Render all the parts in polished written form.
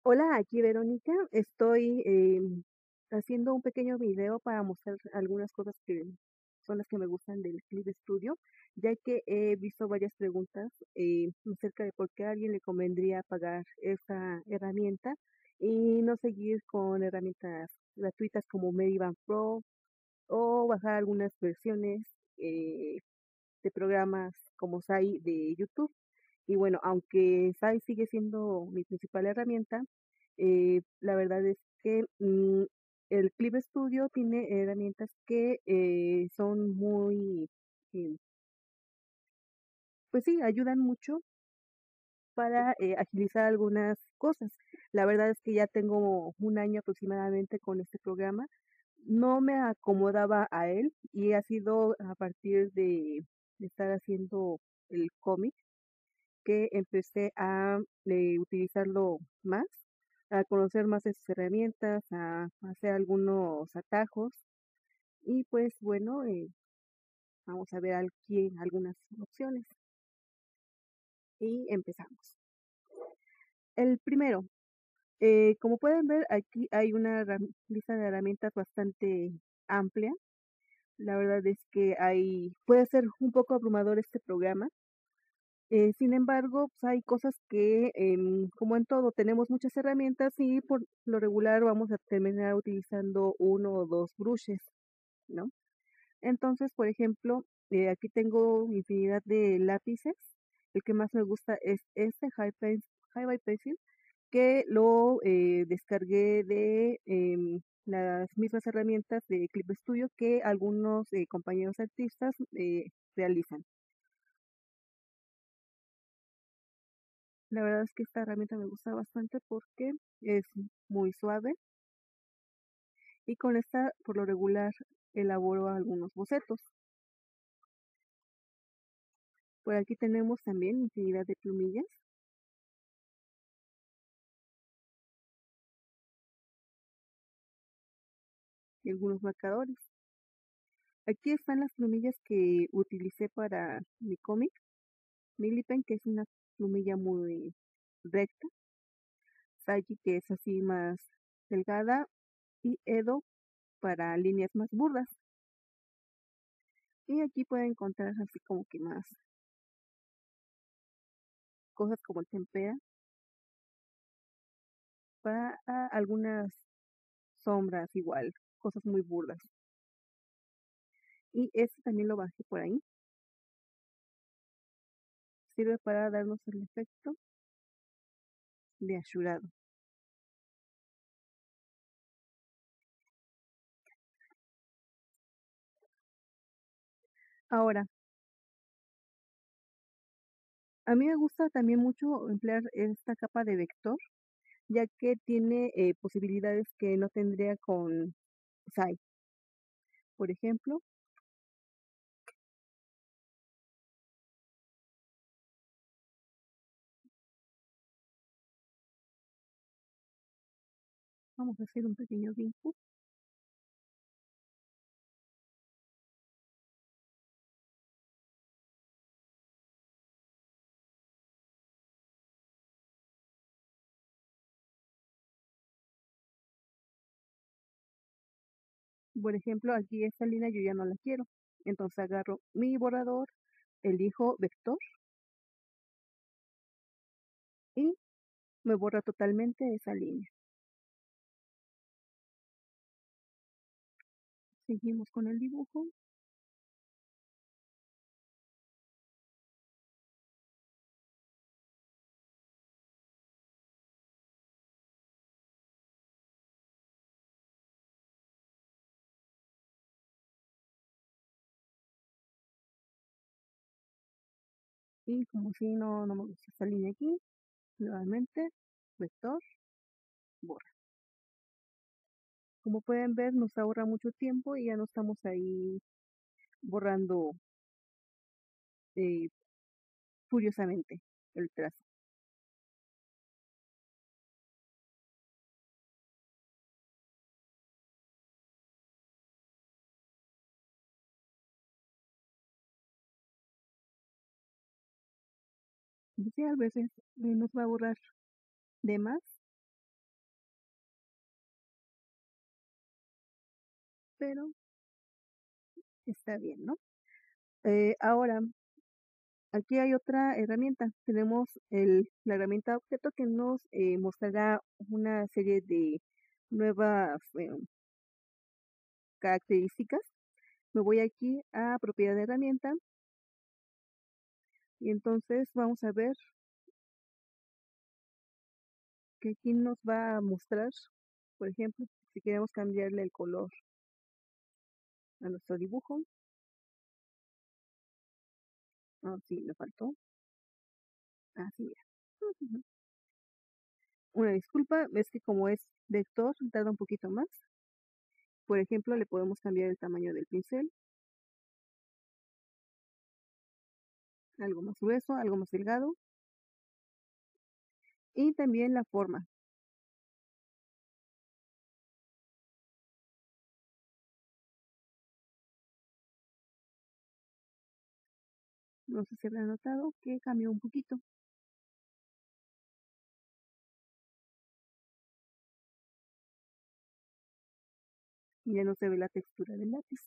Hola, aquí Verónica. Estoy haciendo un pequeño video para mostrar algunas cosas que son las que me gustan del Clip Studio, ya que he visto varias preguntas acerca de por qué a alguien le convendría pagar esta herramienta y no seguir con herramientas gratuitas como Medivan Pro o bajar algunas versiones eh, de programas como SAI de YouTube. Y bueno, aunque SAI sigue siendo mi principal herramienta, la verdad es que el Clip Studio tiene herramientas que son muy, eh, pues sí, ayudan mucho para agilizar algunas cosas. La verdad es que ya tengo un año aproximadamente con este programa. No me acomodaba a él y ha sido a partir de estar haciendo el cómic que empecé a utilizarlo más, a conocer más de sus herramientas, a hacer algunos atajos y pues bueno, vamos a ver aquí algunas opciones y empezamos. El primero, como pueden ver, aquí hay una lista de herramientas bastante amplia. La verdad es que puede ser un poco abrumador este programa. Sin embargo, pues, hay cosas que, como en todo, tenemos muchas herramientas y por lo regular vamos a terminar utilizando uno o 2 brushes, ¿no? Entonces, por ejemplo, aquí tengo infinidad de lápices. El que más me gusta es este High by Pencil, que lo descargué de las mismas herramientas de Clip Studio que algunos compañeros artistas realizan. La verdad es que esta herramienta me gusta bastante porque es muy suave y con esta, por lo regular, elaboro algunos bocetos. Por aquí tenemos también infinidad de plumillas y algunos marcadores. Aquí están las plumillas que utilicé para mi cómic, Millipen, que es una plumilla muy recta, Saji, que es así más delgada, y Edo para líneas más burdas. Y aquí pueden encontrar así como que más cosas como el tempera para algunas sombras igual, cosas muy burdas. Y este también lo bajé por ahí. Sirve para darnos el efecto de ashurado. Ahora, a mí me gusta también mucho emplear esta capa de vector, ya que tiene posibilidades que no tendría con SAI. Por ejemplo, vamos a hacer un pequeño dibujo. Por ejemplo, aquí esta línea yo ya no la quiero. Entonces agarro mi borrador, elijo vector y me borra totalmente esa línea. Seguimos con el dibujo. Y como si no me gusta esta línea aquí, nuevamente, vector, borra. Como pueden ver, nos ahorra mucho tiempo y ya no estamos ahí borrando eh, furiosamente el trazo. Y sí, a veces nos va a borrar de más pero está bien, ¿no? Ahora, aquí hay otra herramienta. Tenemos la herramienta objeto que nos mostrará una serie de nuevas características. Me voy aquí a propiedad de herramienta y entonces vamos a ver que aquí nos va a mostrar, por ejemplo, si queremos cambiarle el color a nuestro dibujo. Ah, sí, me faltó. Ah, sí, mira. Ujú. Una disculpa, es que como es vector, tarda un poquito más. Por ejemplo, le podemos cambiar el tamaño del pincel, algo más grueso, algo más delgado, y también la forma. No sé si habrán notado que cambió un poquito. Y ya no se ve la textura del lápiz.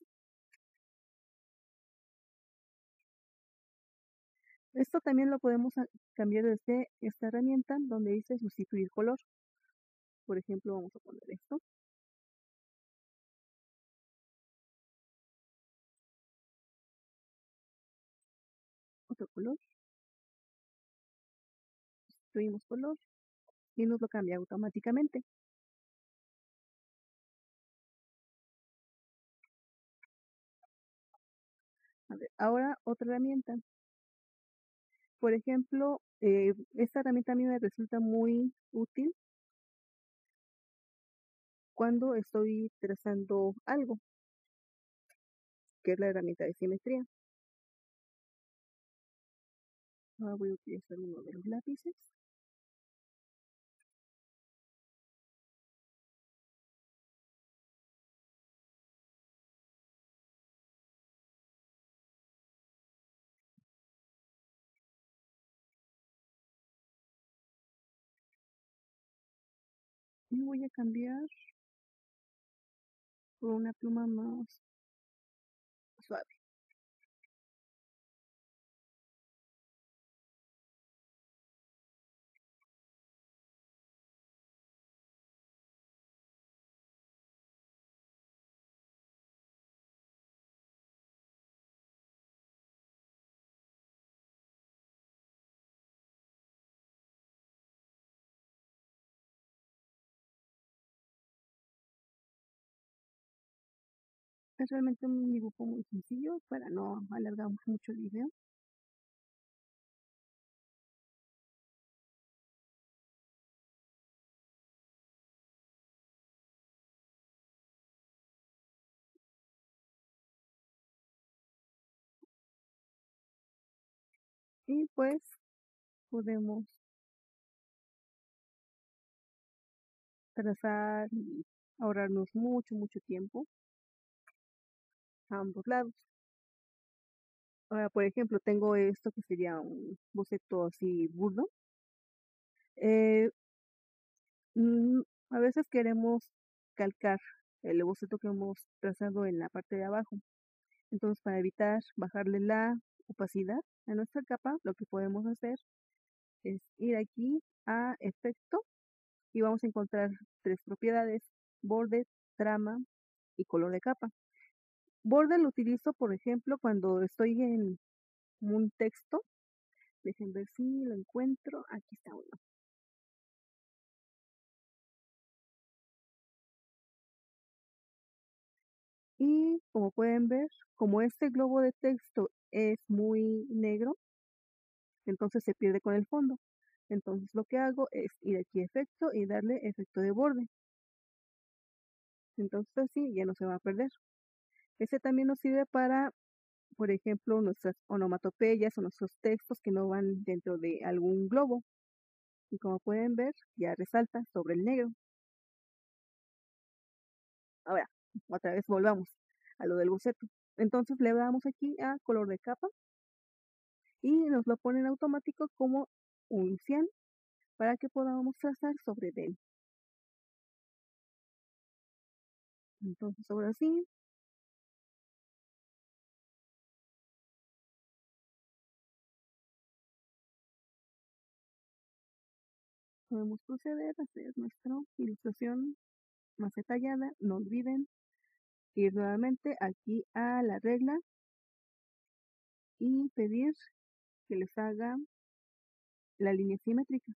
Esto también lo podemos cambiar desde esta herramienta donde dice sustituir color. Por ejemplo, vamos a poner esto, otro color, sustituimos color y nos lo cambia automáticamente. A ver, ahora otra herramienta. Por ejemplo, esta herramienta a mí me resulta muy útil cuando estoy trazando algo, que es la herramienta de simetría. Ahora voy a utilizar uno de los lápices. Y voy a cambiar por una pluma más suave. Es realmente un dibujo muy sencillo para no alargar mucho el video. Y pues podemos trazar y ahorrarnos mucho tiempo a ambos lados. Ahora, por ejemplo, tengo esto que sería un boceto así burdo. Eh, mm, a veces queremos calcar el boceto que hemos trazado en la parte de abajo. Entonces, para evitar bajarle la opacidad a nuestra capa, lo que podemos hacer es ir aquí a efecto y vamos a encontrar tres propiedades: borde, trama y color de capa. Borde lo utilizo, por ejemplo, cuando estoy en un texto. Dejen ver si lo encuentro. Aquí está uno. Y como pueden ver, como este globo de texto es muy negro, entonces se pierde con el fondo. Entonces lo que hago es ir aquí a efecto y darle efecto de borde. Entonces así ya no se va a perder. Este también nos sirve para, por ejemplo, nuestras onomatopeyas o nuestros textos que no van dentro de algún globo. Y como pueden ver, ya resalta sobre el negro. Ahora, otra vez volvamos a lo del boceto. Entonces le damos aquí a color de capa y nos lo pone en automático como un cian para que podamos trazar sobre él. Entonces ahora sí, podemos proceder a hacer nuestra ilustración más detallada. No olviden ir nuevamente aquí a la regla y pedir que les haga la línea simétrica.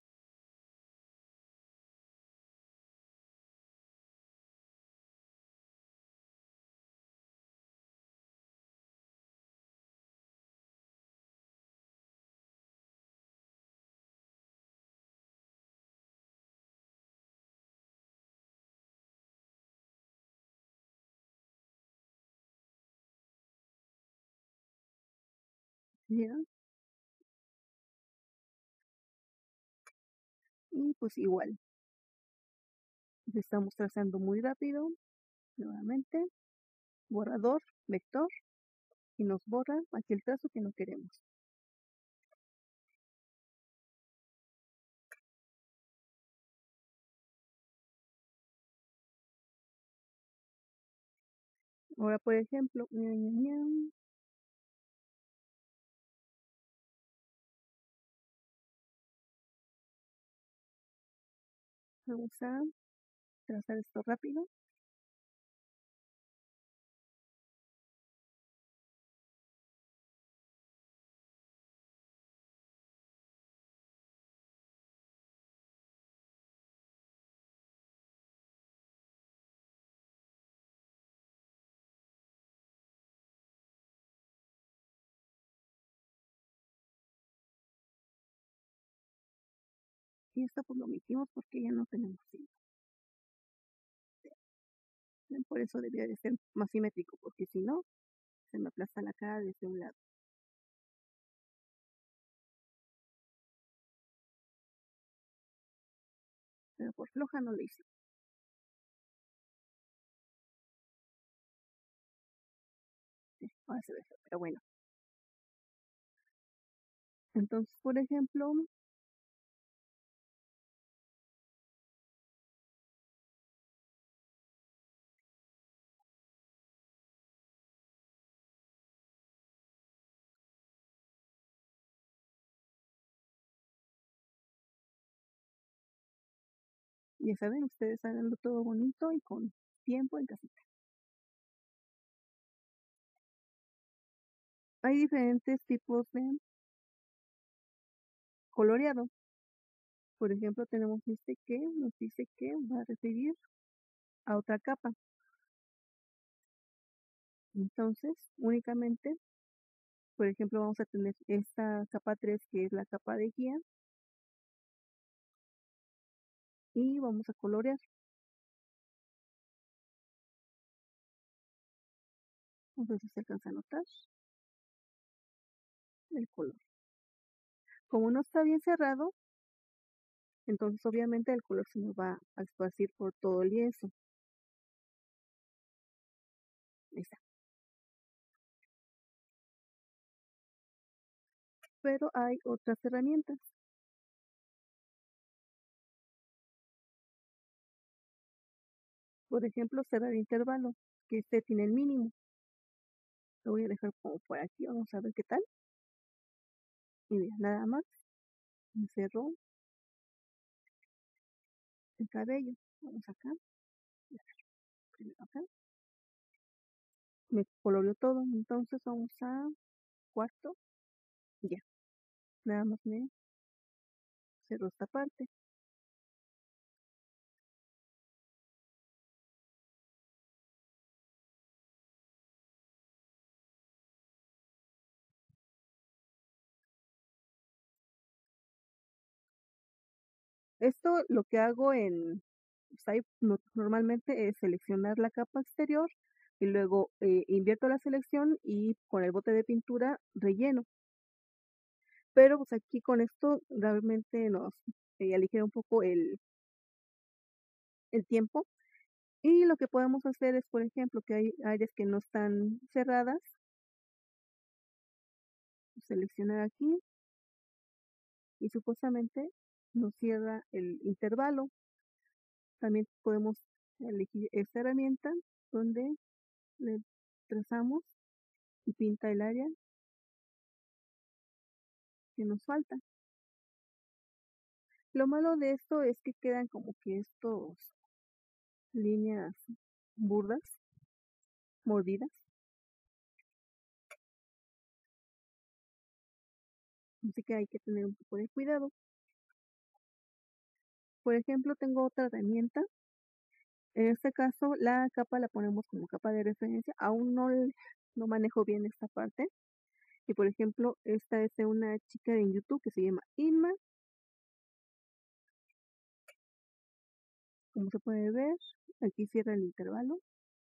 ¿Ya? Y pues igual, le estamos trazando muy rápido, nuevamente, borrador, vector, y nos borra aquí el trazo que no queremos. Ahora, por ejemplo, vamos a trazar esto rápido. Y esto pues lo omitimos porque ya no tenemos cinta. Por eso debería de ser más simétrico, porque si no, se me aplasta la cara desde un lado. Pero por floja no lo hice. Sí, ahora se ve feo, pero bueno. Entonces, por ejemplo, ya saben, ustedes háganlo todo bonito y con tiempo en casita. Hay diferentes tipos de coloreado. Por ejemplo, tenemos este que nos dice que va a referir a otra capa. Entonces, únicamente, por ejemplo, vamos a tener esta capa 3 que es la capa de guía y vamos a colorear. Entonces se alcanza a notar el color. Como no está bien cerrado, entonces obviamente el color se nos va a esparcir por todo el lienzo. Ahí está. Pero hay otras herramientas. Por ejemplo, cerrar intervalo, que este tiene el mínimo. Lo voy a dejar como por aquí, vamos a ver qué tal. Y mira, nada más me cerró el cabello. Vamos acá, primero acá. Me coloreó todo, entonces vamos a cuarto, ya. Nada más me cerró esta parte. Esto lo que hago en Skype normalmente es seleccionar la capa exterior y luego invierto la selección y con el bote de pintura relleno. Pero pues aquí con esto realmente nos aligera un poco el tiempo. Y lo que podemos hacer es, por ejemplo, que hay áreas que no están cerradas, seleccionar aquí y supuestamente nos cierra el intervalo. También podemos elegir esta herramienta donde le trazamos y pinta el área que nos falta. Lo malo de esto es que quedan como que estos líneas burdas, mordidas, así que hay que tener un poco de cuidado. Por ejemplo, tengo otra herramienta. En este caso, la capa la ponemos como capa de referencia. Aún no manejo bien esta parte. Y por ejemplo, esta es de una chica en YouTube que se llama Inma. Como se puede ver, aquí cierra el intervalo.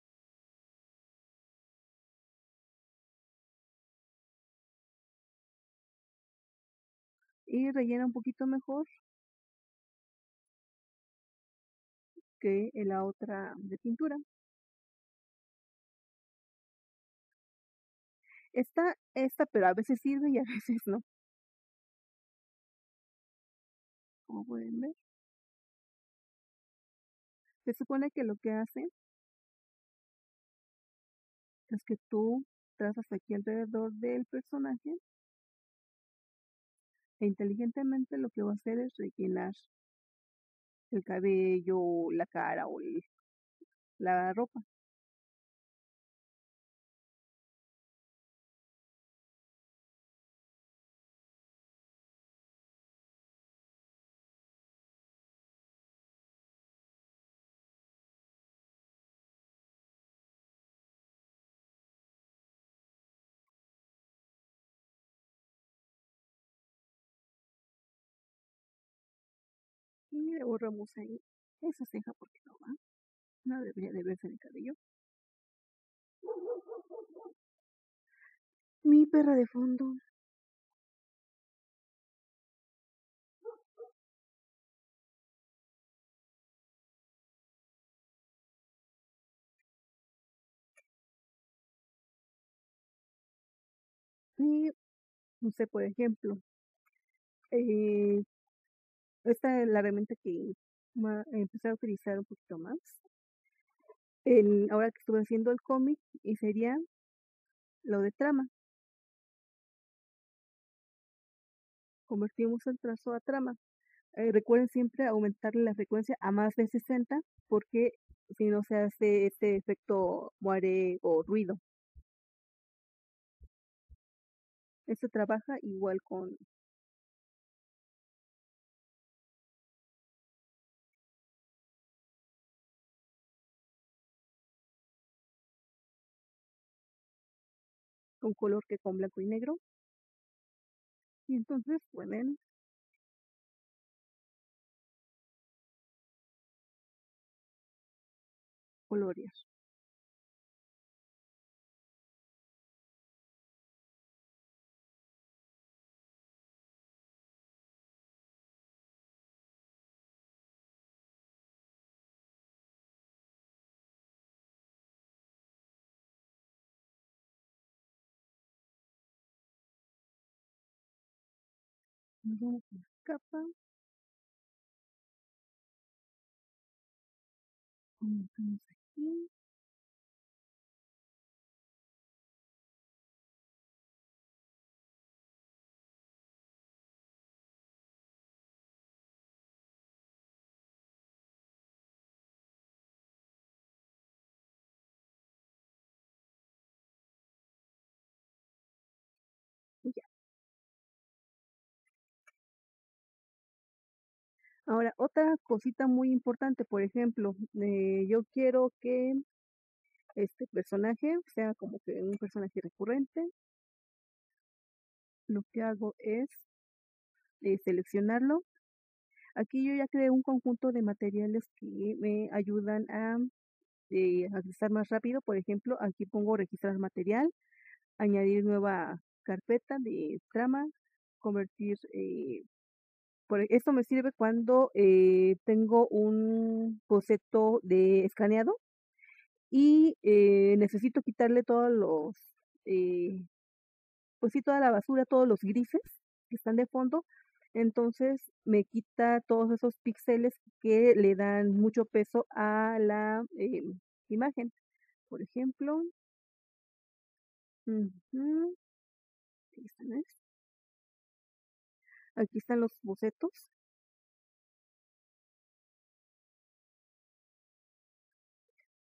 Y rellena un poquito mejor que en la otra de pintura. Esta, pero a veces sirve y a veces no. Como pueden ver. Se supone que lo que hace es que tú trazas aquí alrededor del personaje e inteligentemente lo que va a hacer es rellenar el cabello, la cara o la ropa y le borramos ahí esa ceja porque no va, no debería de verse el cabello. Mi perra de fondo. Y no sé, por ejemplo, eh, esta es la herramienta que empecé a utilizar un poquito más. Ahora que estuve haciendo el cómic y sería lo de trama. Convertimos el trazo a trama. Recuerden siempre aumentarle la frecuencia a más de 60 porque si no se hace este efecto muere o ruido. Esto trabaja igual con color que con blanco y negro. Y entonces pueden colorear. Nos vamos a la capa. Aumentamos aquí. Y ya. Ahora, otra cosita muy importante, por ejemplo, yo quiero que este personaje sea como que un personaje recurrente. Lo que hago es seleccionarlo. Aquí yo ya creé un conjunto de materiales que me ayudan a agilizar más rápido. Por ejemplo, aquí pongo registrar material, añadir nueva carpeta de trama, convertir. Esto me sirve cuando tengo un boceto de escaneado y necesito quitarle todos eh, pues sí, toda la basura, todos los grises que están de fondo. Entonces me quita todos esos píxeles que le dan mucho peso a la imagen. Por ejemplo, ujú, aquí están los bocetos.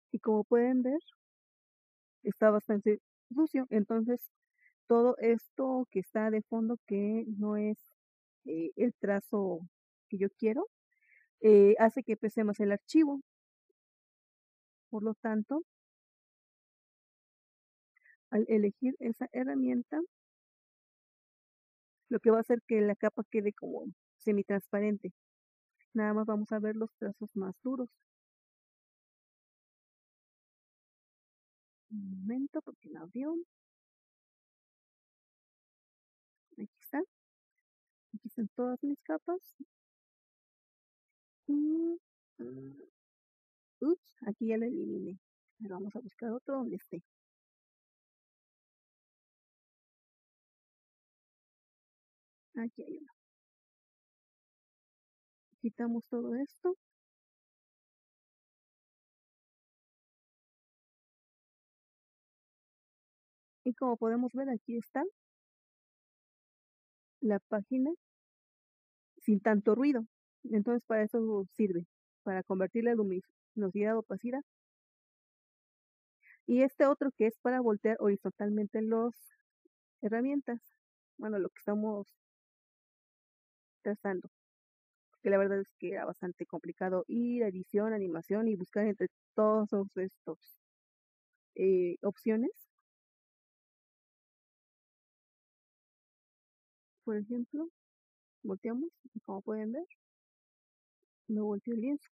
y como pueden ver, está bastante sucio. Entonces, todo esto que está de fondo, que no es el trazo que yo quiero, hace que pese más el archivo. Por lo tanto, al elegir esa herramienta, lo que va a hacer que la capa quede como semitransparente. Nada más vamos a ver los trazos más duros. Un momento, porque no abrió. Aquí está. Aquí están todas mis capas. Y, ups, aquí ya lo eliminé. Pero vamos a buscar otro donde esté. Aquí hay uno. Quitamos todo esto. Y como podemos ver, aquí está la página sin tanto ruido. Entonces, para eso sirve, para convertir la luminosidad a opacidad. Y este otro que es para voltear horizontalmente las herramientas. Bueno, lo que estamos trazando. Que la verdad es que era bastante complicado ir a edición, animación y buscar entre todos estos opciones. Por ejemplo, volteamos y como pueden ver, no volteó el lienzo.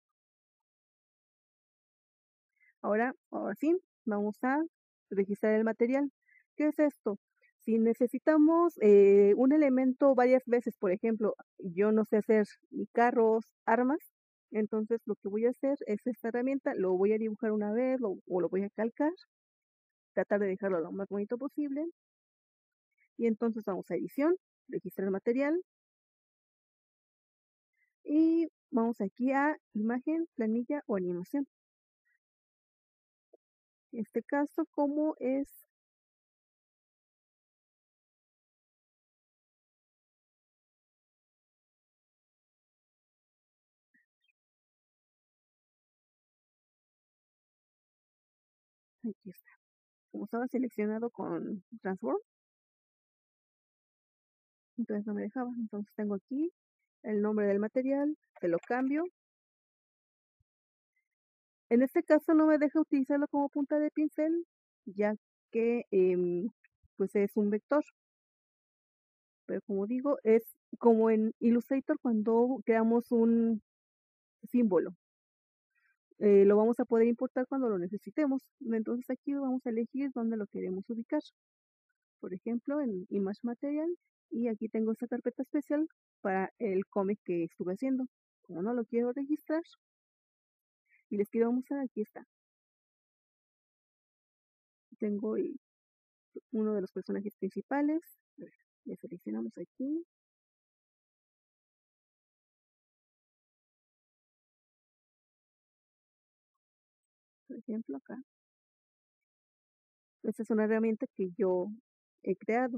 Ahora sí, vamos a registrar el material. ¿Qué es esto? Si necesitamos un elemento varias veces, por ejemplo, yo no sé hacer ni carros, armas, entonces lo que voy a hacer es esta herramienta, lo voy a dibujar una vez o lo voy a calcar, tratar de dejarlo lo más bonito posible. Y entonces vamos a edición, registrar material y vamos aquí a imagen, planilla o animación. En este caso, como es aquí está. Como estaba seleccionado con Transform, entonces no me dejaba. Entonces tengo aquí el nombre del material, se lo cambio. En este caso no me deja utilizarlo como punta de pincel, ya que pues es un vector. Pero como digo, es como en Illustrator cuando creamos un símbolo. Lo vamos a poder importar cuando lo necesitemos. Entonces aquí vamos a elegir dónde lo queremos ubicar. Por ejemplo, en Image Material. Y aquí tengo esta carpeta especial para el cómic que estuve haciendo. Como no lo quiero registrar y les quiero mostrar, aquí está. Tengo uno de los personajes principales. A ver, le seleccionamos aquí. Por ejemplo, acá. Esta es una herramienta que yo he creado.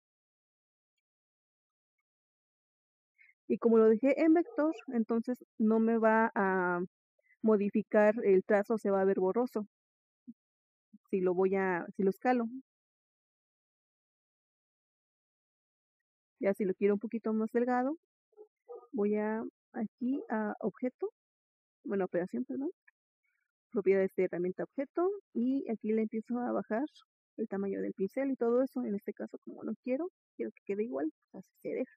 Y como lo dejé en vector, entonces no me va a modificar el trazo, se va a ver borroso si lo escalo. Ya si lo quiero un poquito más delgado, voy aquí a objeto, bueno, operación, perdón, propiedades de herramienta objeto, y aquí le empiezo a bajar el tamaño del pincel y todo eso. En este caso, como no quiero que quede igual, pues así se deja.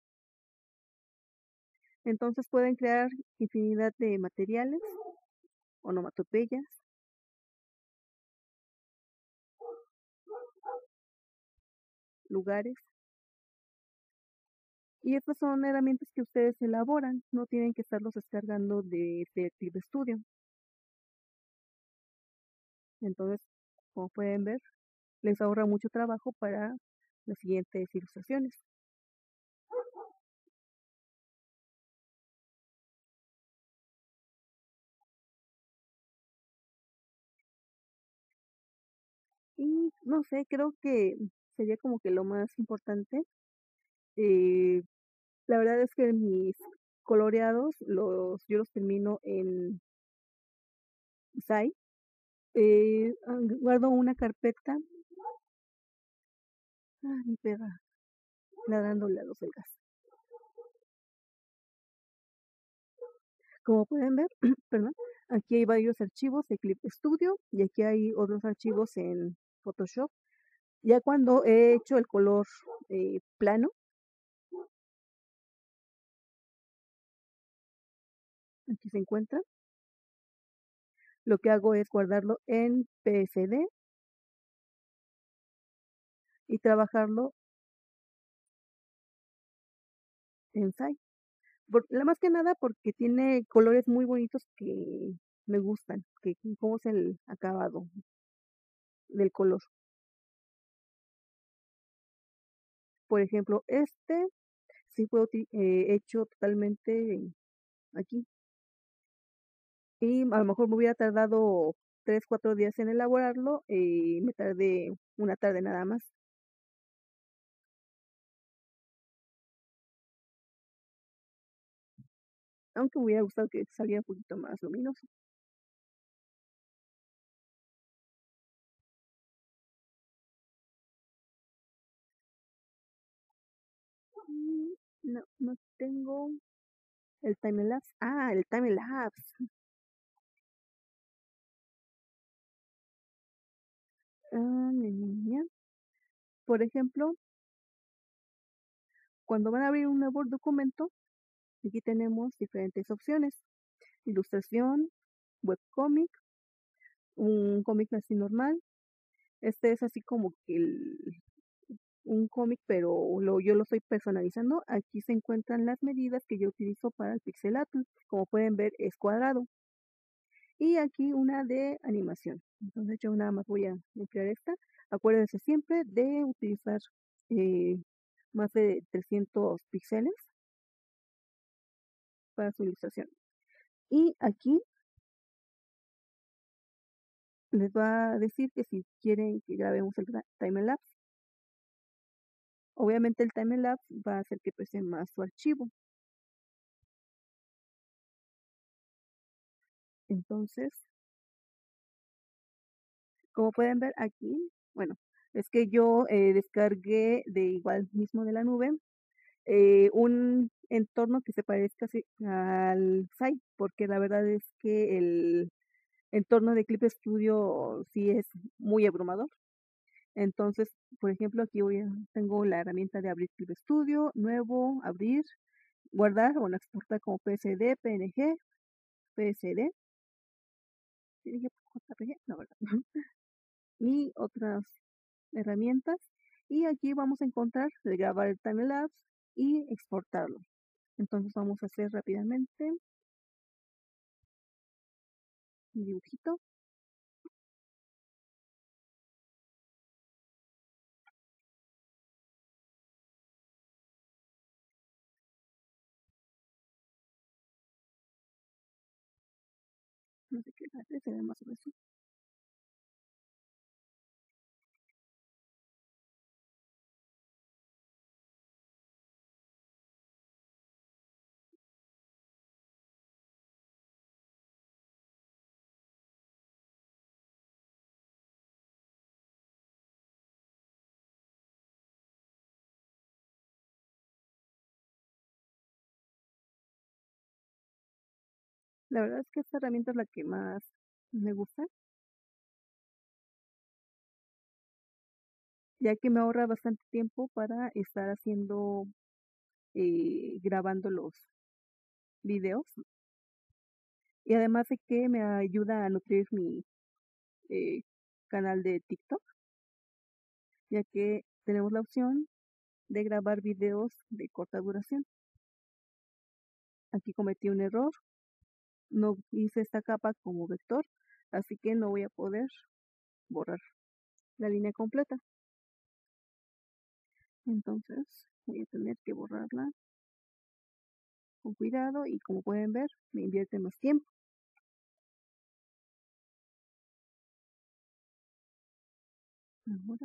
Entonces pueden crear infinidad de materiales, onomatopeyas, lugares. Y estas son herramientas que ustedes elaboran, no tienen que estarlos descargando de Creative Studio. Entonces, como pueden ver, les ahorra mucho trabajo para las siguientes ilustraciones. Y no sé, creo que sería como que lo más importante. Eh, la verdad es que mis coloreados yo los termino en SAI, Guardo una carpeta. Mi perra ladrándole a los del gas. Como pueden ver, perdón, aquí hay varios archivos de Clip Studio y aquí hay otros archivos en Photoshop. Ya cuando he hecho el color plano, aquí se encuentra, lo que hago es guardarlo en PSD y trabajarlo en SAI. Más que nada porque tiene colores muy bonitos que me gustan, que cómo es el acabado del color. Por ejemplo, este sí fue hecho totalmente aquí. Y a lo mejor me hubiera tardado 3, 4 días en elaborarlo y me tardé una tarde nada más. Aunque me hubiera gustado que saliera un poquito más luminoso. No, no tengo el timelapse. El timelapse. Mi niña. Por ejemplo, cuando van a abrir un nuevo documento, aquí tenemos diferentes opciones. Ilustración, webcomic, un cómic así normal. Este es así como que un cómic, pero yo lo estoy personalizando. Aquí se encuentran las medidas que yo utilizo para el pixel art. Como pueden ver, es cuadrado. Y aquí una de animación. Entonces yo nada más voy a emplear esta. Acuérdense siempre de utilizar eh, más de 300 píxeles para su ilustración. Y aquí les va a decir que si quieren que grabemos el timelapse, obviamente el timelapse va a hacer que pese más su archivo. Entonces, como pueden ver aquí, bueno, es que yo descargué de igual mismo de la nube un entorno que se parezca al site, porque la verdad es que el entorno de Clip Studio sí es muy abrumador. Entonces, por ejemplo, aquí tengo la herramienta de abrir Clip Studio, nuevo, abrir, guardar o exportar como PSD, PNG, PSD, PNG, JPG, no, ¿verdad? Y otras herramientas. Y aquí vamos a encontrar de grabar el timelapse y exportarlo. Entonces vamos a hacer rápidamente un dibujito. No sé qué hacer, se ve más o menos. La verdad es que esta herramienta es la que más me gusta, ya que me ahorra bastante tiempo para estar haciendo, grabando los videos. Y además de que me ayuda a nutrir mi eh, canal de TikTok, ya que tenemos la opción de grabar videos de corta duración. Aquí cometí un error, no hice esta capa como vector, así que no voy a poder borrar la línea completa. Entonces voy a tener que borrarla con cuidado y como pueden ver me invierte más tiempo. Ahora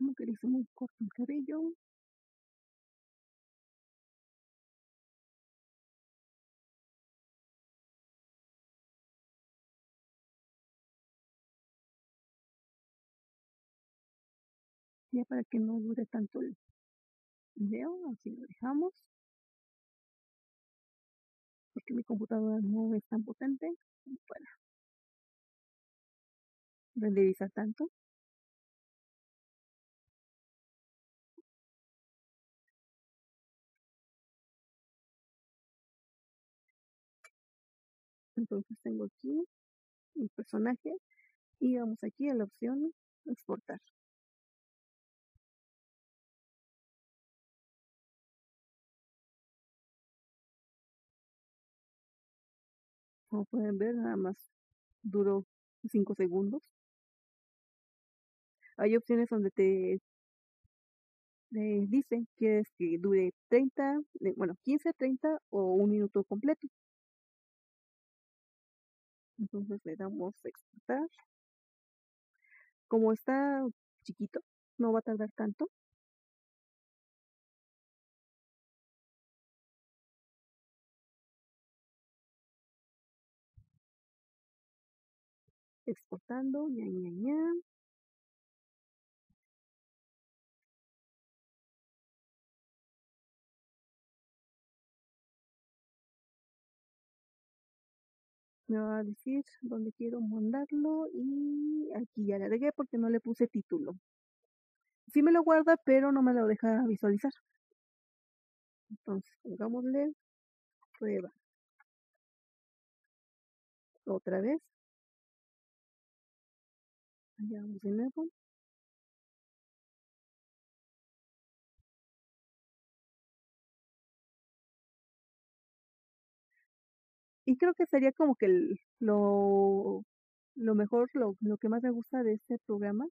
como que le hice muy corto el cabello. Ya para que no dure tanto el video, así lo dejamos, porque mi computadora no es tan potente como para renderizar tanto. Entonces tengo aquí mi personaje y vamos aquí a la opción exportar. Como pueden ver, nada más duró 5 segundos. Hay opciones donde te dice, quieres que dure 30, bueno, 15, 30 o un minuto completo. Entonces le damos exportar. Como está chiquito, no va a tardar tanto. Exportando, ña, ña, ña. Me va a decir dónde quiero mandarlo y aquí ya le agregué porque no le puse título. Sí me lo guarda, pero no me lo deja visualizar. Entonces, pongámosle prueba otra vez. Allá vamos de nuevo. Y creo que sería como que lo mejor, lo que más me gusta de este programa,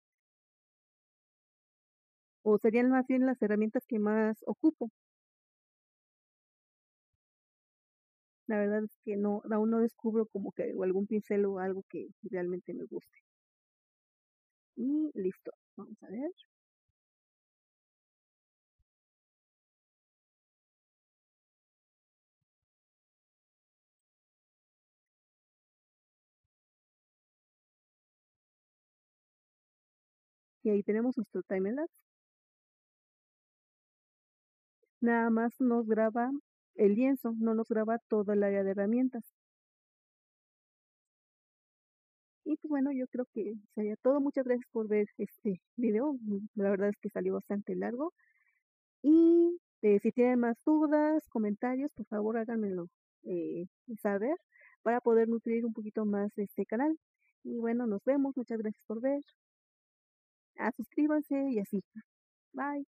o serían más bien las herramientas que más ocupo. La verdad es que no, aún no descubro como que o algún pincel o algo que realmente me guste. Y listo. Vamos a ver. Y ahí tenemos nuestro timelapse. Nada más nos graba el lienzo, no nos graba todo el área de herramientas. Y pues bueno, yo creo que sería todo. Muchas gracias por ver este video. La verdad es que salió bastante largo. Y si tienen más dudas, comentarios, por favor háganmelo eh, saber para poder nutrir un poquito más este canal. Y bueno, nos vemos. Muchas gracias por ver. Suscríbanse y así. Bye.